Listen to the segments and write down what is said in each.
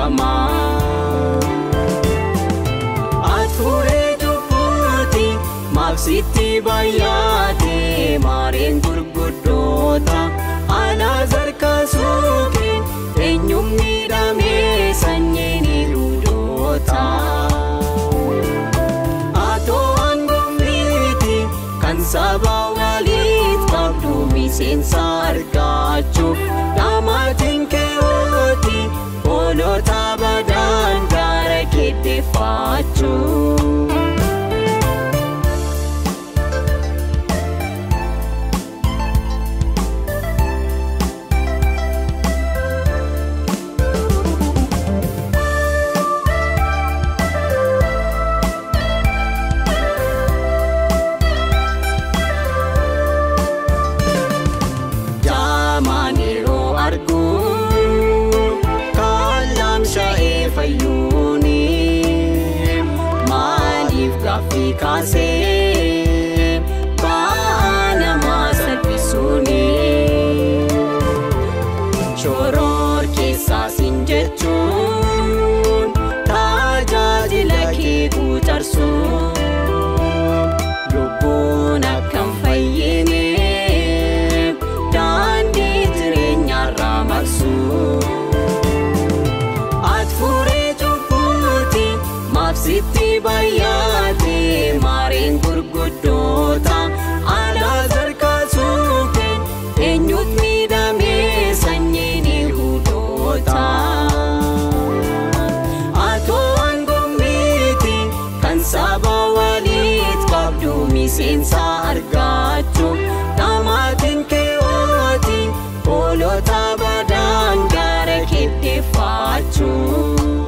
beekama Ature jubbuuti maafsitti baay'ate maareen gurguddoota Alaazar kaasuukin eenyuun miidhamee sanyiin Yihuudoota Atoo angomniiti kan saba waliit qabdu miseensa argachuuf Namaatiin keewwati hoolota badaan gara keddeeffachuu Kaasee baana maasarfisuuni Shoror keessaa siin jechuun tajaajila kee guutarsuun lubbuun akkam fayyine daandii jireenyaarraa maqsuun Ati furee jubbuuti maafsitti baay'ate maareen gurguddoota Alaazar kaasuukin eenyuun miidhamee sanyiin Yihuudoota Atoo angomniiti kan saba waliit qabdu miseensa argachuuf Namaatiin keewwati hoolota badaan gara keddeeffachuu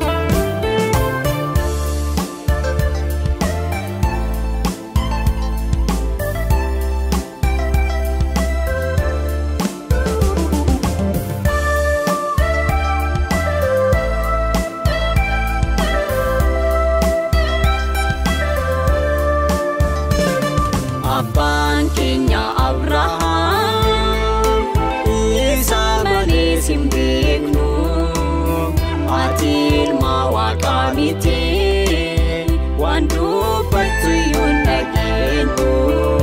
Abbaan keenya Abrahaam isa malee sin beeknu Ati ilma Waaqaa miti waan dubbattu yoon dhageenyu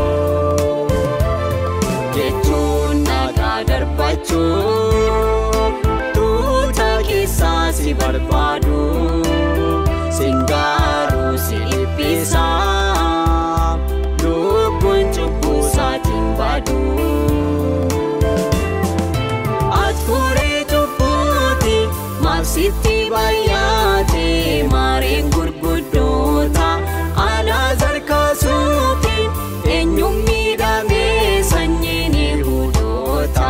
jechuun nagaa darbachuu tuuta keessaa si barbaadu sin gaaruu si dhiphisa Ati furee jubbuuti maafsitti baay'ate maareen gurguddoota Alaazar kaasuukin eenyuun miidhamee sanyiin Yihuudoota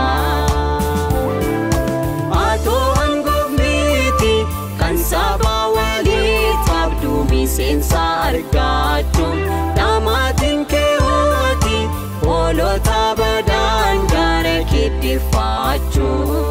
Atoo angomniiti kan saba waliit qabdu miseensa argachuun Namaatiin keewwati hoolota badaan gara keddeeffachuu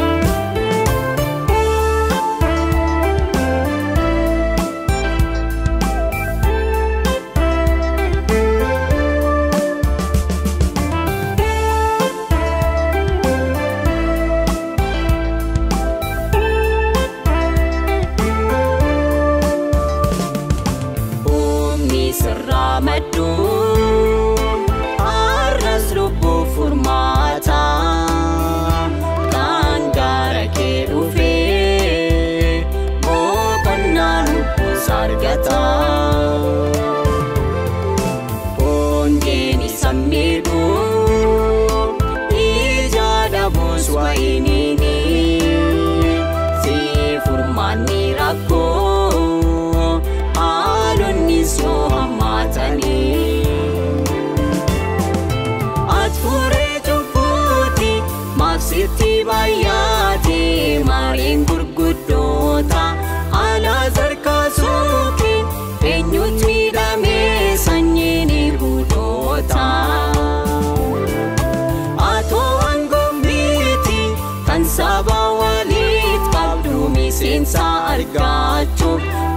Humni sirraa madduu arras lubbuu furmaata kan gara kee dhufee boqonnaa lubbuus argata Hoongeen isa miidhu ija dhabuus waa'iniini si furmaanni rakkoo haalonni soo hammaatanii Ati furee jubbuuti maafsitti baay'ate maareen gurguddoota Alaazar kaasuukin eenyuun miidhamee sanyiin Yihuudoota Atoo angomniiti kan saba waliit qabdu miseensa argachuuf